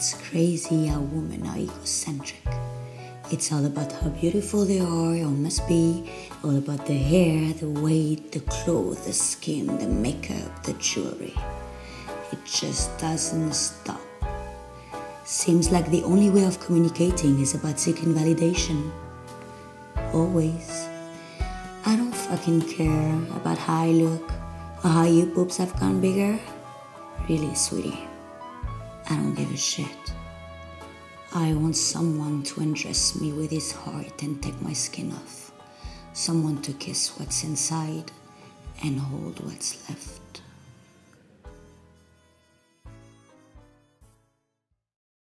it's crazy how women are egocentric. It's all about how beautiful they are or must be, all about the hair, the weight, the clothes, the skin, the makeup, the jewelry. It just doesn't stop. Seems like the only way of communicating is about seeking validation. Always. I don't fucking care about how I look or how your boobs have gone bigger. Really, sweetie, I don't give a shit. I want someone to undress me with his heart and take my skin off. Someone to kiss what's inside and hold what's left.